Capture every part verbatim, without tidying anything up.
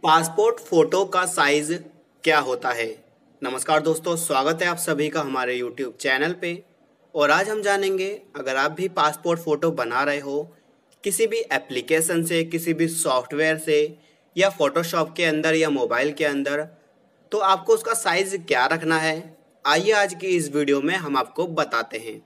Passport photo का size क्या होता है। नमस्कार दोस्तों, स्वागत है आप सभी का हमारे यूट्यूब चैनल पे। और आज हम जानेंगे, अगर आप भी पासपोर्ट फ़ोटो बना रहे हो किसी भी एप्लीकेशन से, किसी भी सॉफ्टवेयर से या फ़ोटोशॉप के अंदर या मोबाइल के अंदर, तो आपको उसका साइज़ क्या रखना है। आइए आज की इस वीडियो में हम आपको बताते हैं।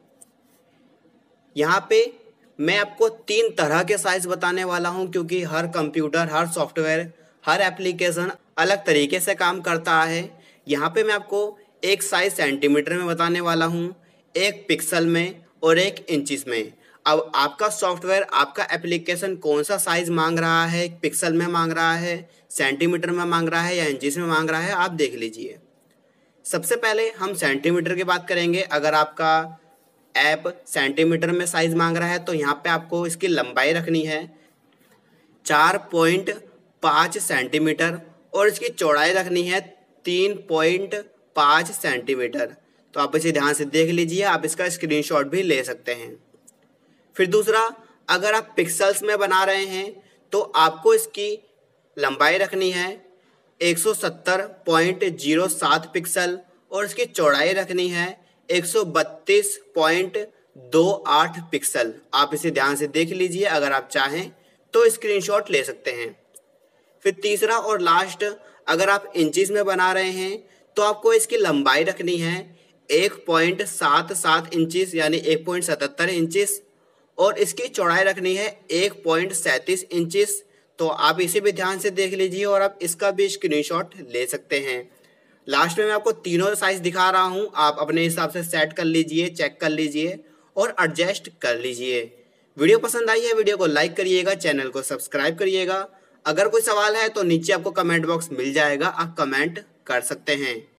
यहाँ पे मैं आपको तीन तरह के साइज़ बताने वाला हूँ, क्योंकि हर कंप्यूटर, हर सॉफ्टवेयर, हर एप्लीकेशन अलग तरीके से काम करता है। यहाँ पे मैं आपको एक साइज़ सेंटीमीटर में बताने वाला हूँ, एक पिक्सल में और एक इंचिस में। अब आपका सॉफ्टवेयर, आपका एप्लीकेशन कौन सा साइज़ मांग रहा है, पिक्सल में मांग रहा है, सेंटीमीटर में मांग रहा है या इंचिस में मांग रहा है, आप देख लीजिए। सबसे पहले हम सेंटीमीटर की बात करेंगे। अगर आपका ऐप सेंटीमीटर में साइज़ मांग रहा है तो यहाँ पे आपको इसकी लंबाई रखनी है चार पॉइंट पाँच सेंटीमीटर और इसकी चौड़ाई रखनी है तीन पॉइंट पाँच सेंटीमीटर। तो आप इसे ध्यान से देख लीजिए, आप इसका स्क्रीनशॉट भी ले सकते हैं। फिर दूसरा, अगर आप पिक्सल्स में बना रहे हैं तो आपको इसकी लंबाई रखनी है एक सौ सत्तर पॉइंट ज़ीरो सात पिक्सल और इसकी चौड़ाई रखनी है एक सौ बत्तीस पॉइंट दो आठ पिक्सल। आप इसे ध्यान से देख लीजिए, अगर आप चाहें तो स्क्रीनशॉट ले सकते हैं। फिर तीसरा और लास्ट, अगर आप इंचिस में बना रहे हैं तो आपको इसकी लंबाई रखनी है एक पॉइंट सात सात इंचिस यानी एक पॉइंट सतहत्तर इंचिस और इसकी चौड़ाई रखनी है एक पॉइंट सैंतीस इंचिस। तो आप इसे भी ध्यान से देख लीजिए और आप इसका भी स्क्रीनशॉट ले सकते हैं। लास्ट में मैं आपको तीनों साइज़ दिखा रहा हूं, आप अपने हिसाब से सेट कर लीजिए, चेक कर लीजिए और एडजस्ट कर लीजिए। वीडियो पसंद आई है, वीडियो को लाइक करिएगा, चैनल को सब्सक्राइब करिएगा। अगर कोई सवाल है तो नीचे आपको कमेंट बॉक्स मिल जाएगा, आप कमेंट कर सकते हैं।